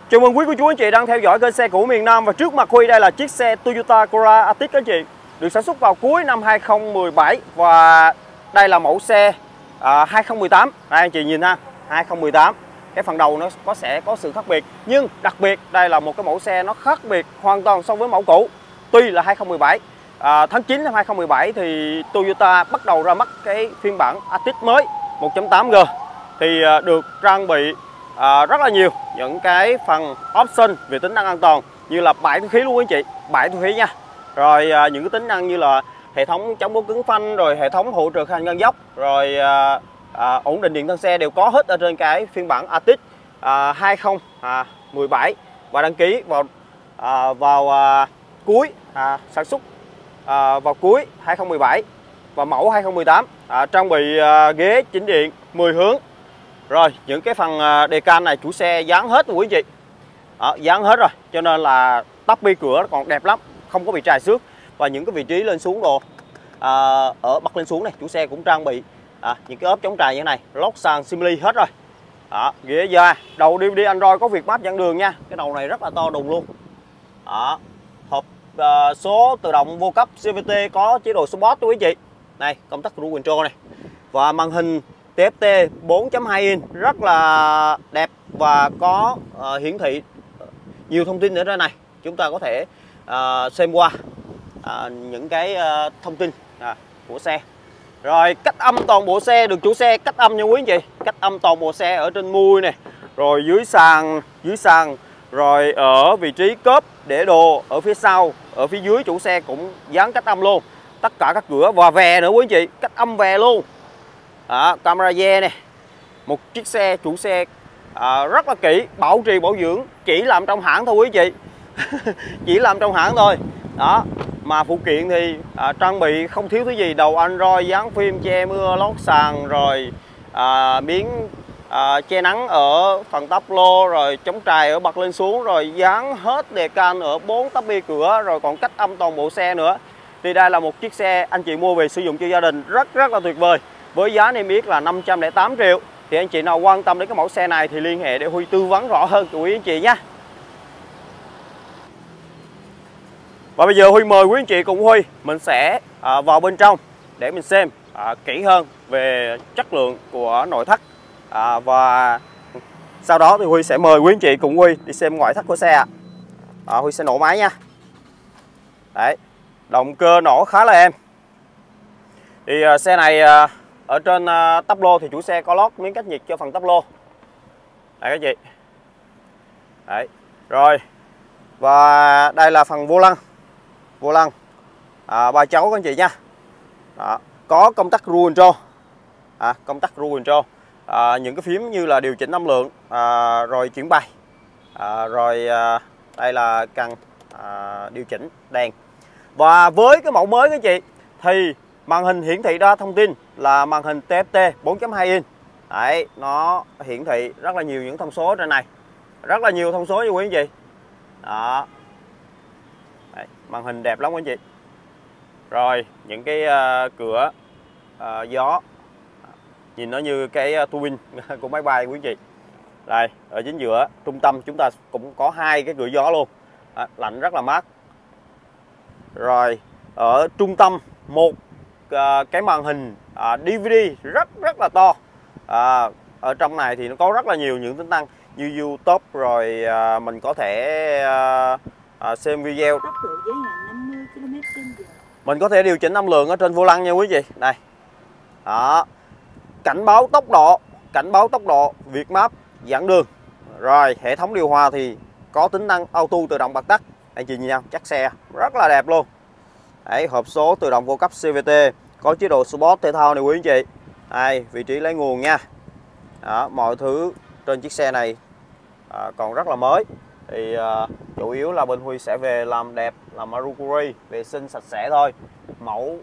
Chào mừng quý cô chú anh chị đang theo dõi kênh xe cũ miền Nam. Và trước mặt Huy đây là chiếc xe Toyota Corolla Altis các anh chị, được sản xuất vào cuối năm 2017 và đây là mẫu xe 2018. Đây anh chị nhìn ha, 2018. Cái phần đầu nó sẽ có sự khác biệt, nhưng đặc biệt đây là một cái mẫu xe nó khác biệt hoàn toàn so với mẫu cũ. Tuy là 2017, tháng 9 năm 2017 thì Toyota bắt đầu ra mắt cái phiên bản Altis mới 1.8G thì được trang bị rất là nhiều những cái phần option về tính năng an toàn, như là 7 túi khí luôn quý anh chị, 7 túi khí nha. Rồi những cái tính năng như là hệ thống chống bó cứng phanh, rồi hệ thống hỗ trợ khả năng dốc, rồi ổn định điện thân xe đều có hết ở trên cái phiên bản Altis 2017 và đăng ký vào cuối sản xuất vào cuối 2017 và mẫu 2018, trang bị ghế chỉnh điện 10 hướng. Rồi những cái phần đề can này chủ xe dán hết rồi quý anh chị, dán hết rồi, cho nên là tắp bi cửa còn đẹp lắm, không có bị trầy xước. Và những cái vị trí lên xuống đồ ở bật lên xuống này chủ xe cũng trang bị những cái ốp chống trầy như thế này, lót sàn simili hết rồi. Ghế da, đầu DVD Android có việc map dẫn đường nha, cái đầu này rất là to đùng luôn. Hộp số tự động vô cấp CVT có chế độ Sport quý anh chị. Này, công tắc cruise control này và màn hình TFT 4.2 inch rất là đẹp và có hiển thị nhiều thông tin ở đây này. Chúng ta có thể xem qua những cái thông tin của xe. Rồi cách âm toàn bộ xe được chủ xe cách âm nha quý anh chị, cách âm toàn bộ xe ở trên mui này, rồi dưới sàn, rồi ở vị trí cốp để đồ ở phía sau, ở phía dưới chủ xe cũng dán cách âm luôn. Tất cả các cửa và vè nữa quý anh chị, cách âm vè luôn. Camera re này, một chiếc xe chủ xe rất là kỹ, bảo trì bảo dưỡng chỉ làm trong hãng thôi quý chị. Chỉ làm trong hãng thôi đó, mà phụ kiện thì trang bị không thiếu thứ gì. Đầu Android, dán phim che mưa, lót sàn, rồi miếng che nắng ở phần tắp lô, rồi chống trầy ở bật lên xuống, rồi dán hết đề can ở 4 tắp bi cửa, rồi còn cách âm toàn bộ xe nữa. Thì đây là một chiếc xe anh chị mua về sử dụng cho gia đình rất là tuyệt vời, với giá niêm yết là 508 triệu. Thì anh chị nào quan tâm đến cái mẫu xe này thì liên hệ để Huy tư vấn rõ hơn cho quý anh chị nhé. Và bây giờ Huy mời quý anh chị cùng Huy mình sẽ vào bên trong để mình xem kỹ hơn về chất lượng của nội thất, và sau đó thì Huy sẽ mời quý anh chị cùng Huy đi xem ngoại thất của xe. Huy sẽ nổ máy nha. Đấy, động cơ nổ khá là êm. Thì xe này ở trên tắp lô thì chủ xe có lót miếng cách nhiệt cho phần tắp lô. Đấy các chị. Đấy. Rồi. Và đây là phần vô lăng. Vô lăng 3 chấu các anh chị nha. Đó. Có công tắc cruise control. Công tắc cruise control. Những cái phím như là điều chỉnh âm lượng, rồi chuyển bài. Rồi đây là cần điều chỉnh đèn. Và với cái mẫu mới các chị thì màn hình hiển thị ra thông tin là màn hình TFT 4.2 inch. Đấy, nó hiển thị rất là nhiều những thông số trên này. Rất là nhiều thông số nha quý anh chị. Đó. Đấy, màn hình đẹp lắm quý anh chị. Rồi, những cái cửa gió. Nhìn nó như cái tua bin của máy bay quý anh chị. Đây, ở chính giữa trung tâm chúng ta cũng có 2 cái cửa gió luôn. Lạnh rất là mát. Rồi, ở trung tâm một cái màn hình DVD rất là to. Ở trong này thì nó có rất là nhiều những tính năng như YouTube, rồi mình có thể xem video. Mình có thể điều chỉnh âm lượng ở trên vô lăng nha quý vị. Đây. Đó. Cảnh báo tốc độ, Việt Map dẫn đường. Rồi, hệ thống điều hòa thì có tính năng auto tự động bật tắt. Anh chị nhìn nhau, chắc xe rất là đẹp luôn. Đấy, hộp số tự động vô cấp CVT, có chế độ Sport thể thao này quý anh chị. Đây, vị trí lấy nguồn nha. Đó, mọi thứ trên chiếc xe này còn rất là mới. Thì chủ yếu là bên Huy sẽ về làm đẹp, làm Marukuri, vệ sinh sạch sẽ thôi. Mẫu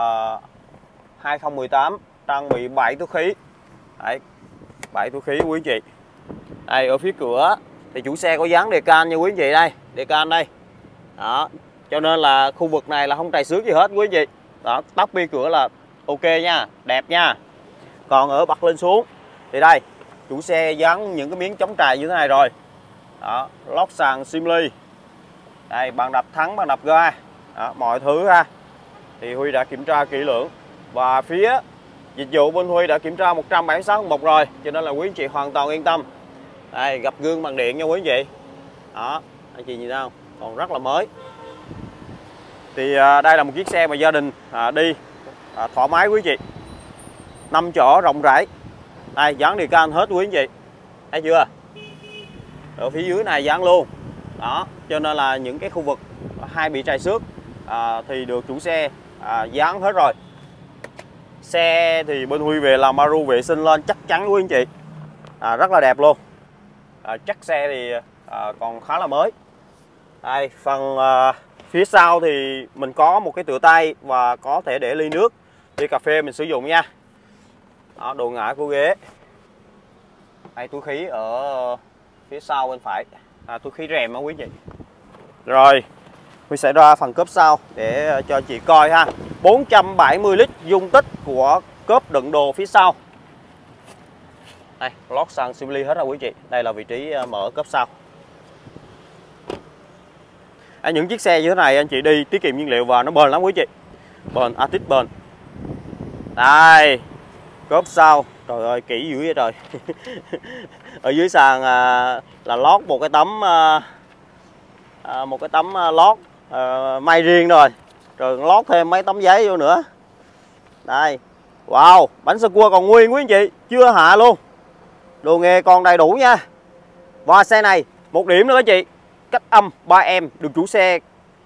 2018, trang bị 7 túi khí. Đấy, 7 túi khí quý anh chị. Đây, ở phía cửa thì chủ xe có dán đề can nha quý anh chị. Đây, đề can đây. Đó, cho nên là khu vực này là không trầy xước gì hết quý anh chị. Đó, tắp bi cửa là ok nha, đẹp nha. Còn ở bật lên xuống thì đây, chủ xe dán những cái miếng chống trầy như thế này rồi. Đó, lót sàn Simli. Đây, bàn đạp thắng, bàn đạp ga. Đó, mọi thứ ha. Thì Huy đã kiểm tra kỹ lưỡng. Và phía dịch vụ bên Huy đã kiểm tra 176 một rồi, cho nên là quý anh chị hoàn toàn yên tâm. Đây, gặp gương bằng điện nha quý anh chị. Đó, anh chị nhìn thấy không? Còn rất là mới. Thì đây là một chiếc xe mà gia đình đi thoải mái quý anh chị. 5 chỗ rộng rãi. Đây, dán đề can hết quý anh chị. Thấy chưa? Ở phía dưới này dán luôn. Đó, cho nên là những cái khu vực hay bị trầy xước thì được chủ xe dán hết rồi. Xe thì bên Huy về làm Maru vệ sinh lên chắc chắn quý anh chị. Rất là đẹp luôn. Chắc xe thì còn khá là mới. Đây, phần phía sau thì mình có một cái tựa tay và có thể để ly nước, ly cà phê mình sử dụng nha. Đó, độ ngã của ghế. Đây, túi khí ở phía sau bên phải, túi khí rèm đó quý chị. Rồi, Huy sẽ ra phần cốp sau để cho chị coi ha. 470 lít dung tích của cốp đựng đồ phía sau. Đây, lót sàn Simli hết rồi quý chị. Đây là vị trí mở cốp sau. Những chiếc xe như thế này anh chị đi tiết kiệm nhiên liệu và nó bền lắm quý chị. Bền, Arctic bền. Đây, cốp sau. Trời ơi, kỹ dữ vậy trời. Ở dưới sàn là lót một cái tấm lót may riêng rồi. Rồi lót thêm mấy tấm giấy vô nữa. Đây. Wow, bánh sơ cua còn nguyên quý anh chị, chưa hạ luôn. Đồ nghề còn đầy đủ nha. Và xe này một điểm nữa các chị, cách âm 3M được chủ xe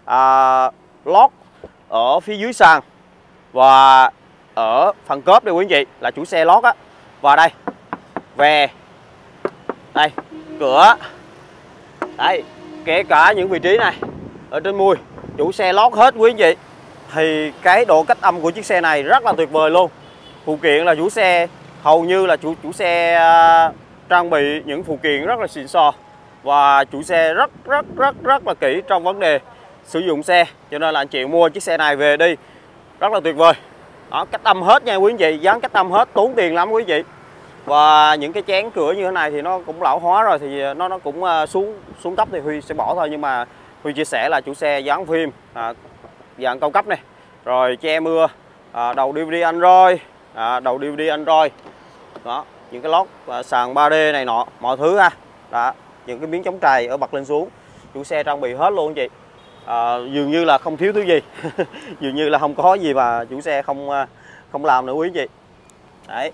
lót ở phía dưới sàn và ở phần cốp đây quý anh chị là chủ xe lót á. Và đây về đây cửa, đây kể cả những vị trí này ở trên mui chủ xe lót hết quý anh chị. Thì cái độ cách âm của chiếc xe này rất là tuyệt vời luôn. Phụ kiện là chủ xe hầu như là chủ xe trang bị những phụ kiện rất là xịn sò. Và chủ xe rất là kỹ trong vấn đề sử dụng xe. Cho nên là anh chị mua chiếc xe này về đi rất là tuyệt vời. Đó, cách âm hết nha quý anh chị, dán cách âm hết, tốn tiền lắm quý anh chị. Và những cái chén cửa như thế này thì nó cũng lão hóa rồi, thì nó cũng xuống cấp thì Huy sẽ bỏ thôi. Nhưng mà Huy chia sẻ là chủ xe dán phim dạng cao cấp này, rồi che mưa, đầu DVD Android, đầu DVD Android. Đó, những cái lót sàn 3D này nọ, mọi thứ ha. Đó, những cái miếng chống trầy ở bật lên xuống chủ xe trang bị hết luôn anh chị. Dường như là không thiếu thứ gì. Dường như là không có gì mà chủ xe không làm nữa quý anh chị. Đấy.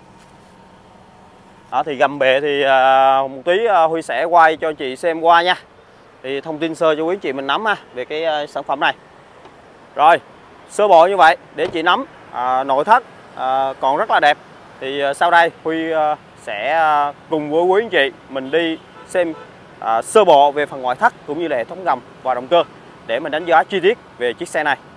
Đó, thì gầm bệ thì một tí Huy sẽ quay cho chị xem qua nha. Thì thông tin sơ cho quý anh chị mình nắm ha về cái sản phẩm này. Rồi, sơ bộ như vậy để chị nắm. Nội thất còn rất là đẹp. Thì sau đây Huy sẽ cùng với quý anh chị mình đi xem sơ bộ về phần ngoại thất cũng như là hệ thống gầm và động cơ để mình đánh giá chi tiết về chiếc xe này.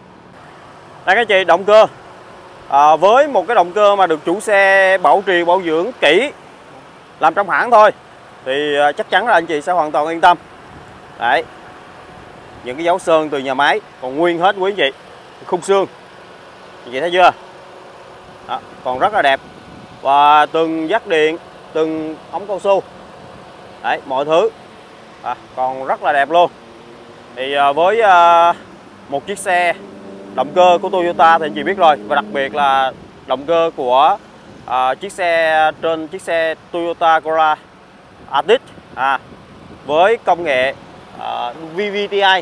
Đây các chị, động cơ với một cái động cơ mà được chủ xe bảo trì bảo dưỡng kỹ, làm trong hãng thôi, thì chắc chắn là anh chị sẽ hoàn toàn yên tâm. Đấy, những cái dấu sơn từ nhà máy còn nguyên hết quý anh chị. Khung xương anh chị thấy chưa? Đó, còn rất là đẹp. Và từng dắt điện, từng ống cao su, đấy, mọi thứ còn rất là đẹp luôn. Thì với một chiếc xe động cơ của Toyota thì anh chị biết rồi. Và đặc biệt là động cơ của chiếc xe Toyota Corolla Altis với công nghệ VVTi,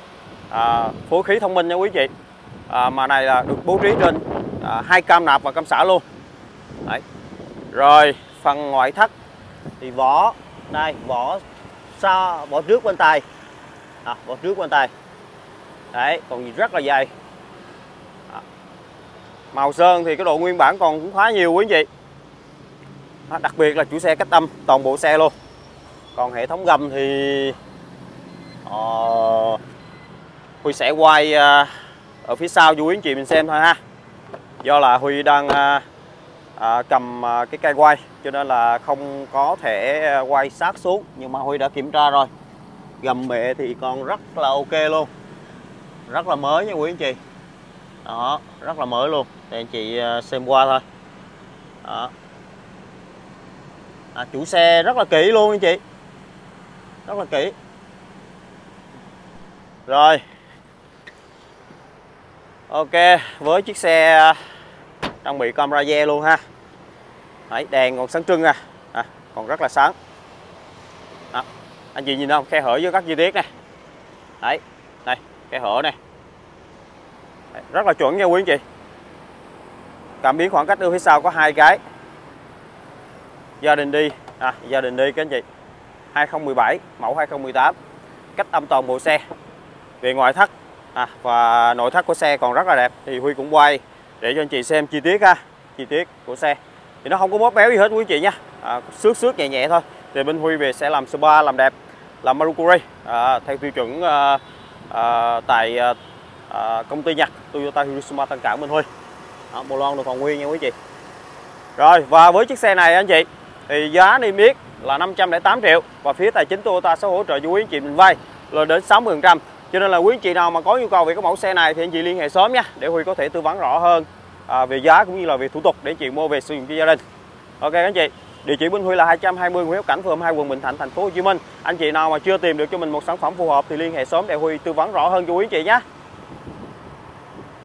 phối khí thông minh nha quý chị. Mà này là được bố trí trên 2 cam nạp và cam xả luôn. Đấy. Rồi phần ngoại thất thì vỏ đây, vỏ trước bên tay, vỏ trước bên tay. Đấy, còn rất là dày. Màu sơn thì cái độ nguyên bản còn cũng khá nhiều quý anh chị. Đặc biệt là chủ xe cách âm toàn bộ xe luôn. Còn hệ thống gầm thì Huy sẽ quay ở phía sau cho quý anh chị mình xem thôi ha. Do là Huy đang cầm cái cây quay cho nên là không có thể quay sát xuống. Nhưng mà Huy đã kiểm tra rồi, gầm bệ thì còn rất là ok luôn, rất là mới nha quý anh chị. Đó, rất là mới luôn, để anh chị xem qua thôi. Đó. Chủ xe rất là kỹ luôn anh chị. rất là kỹ. Rồi. Ok, với chiếc xe trang bị camera rear luôn ha. Đấy, đèn còn sáng trưng còn rất là sáng. Đó. Anh chị nhìn không, khe hở với các chi tiết này. Đấy, đây, khe hở này. Đấy, rất là chuẩn nha quý anh chị. Cảm biến khoảng cách đưa phía sau có 2 cái. Gia đình đi, gia đình đi các anh chị. 2017, mẫu 2018. Cách âm toàn bộ xe. Về ngoại thất và nội thất của xe còn rất là đẹp, thì Huy cũng quay để cho anh chị xem chi tiết ha. Chi tiết của xe thì nó không có bóp méo gì hết quý anh chị nha, xước nhẹ nhẹ thôi. Thì bên Huy về sẽ làm spa, làm đẹp, làm manicure theo tiêu chuẩn tại công ty Nhật Toyota Hiroshima Tân Cảng bên Huy. Bộ lon được còn nguyên nha quý chị. Rồi, và với chiếc xe này anh chị thì giá niêm yết là 508 triệu và phía tài chính Toyota sẽ hỗ trợ cho quý anh chị mình vay lên đến 60%. Cho nên là quý anh chị nào mà có nhu cầu về cái mẫu xe này thì anh chị liên hệ sớm nha, để Huy có thể tư vấn rõ hơn về giá cũng như là về thủ tục để anh chị mua về sử dụng cho gia đình. Ok anh chị, địa chỉ bên Huy là 220 Nguyễn Hữu Cảnh, phường 2, quận Bình Thạnh, thành phố Hồ Chí Minh. Anh chị nào mà chưa tìm được cho mình một sản phẩm phù hợp thì liên hệ sớm để Huy tư vấn rõ hơn cho quý anh chị nhé.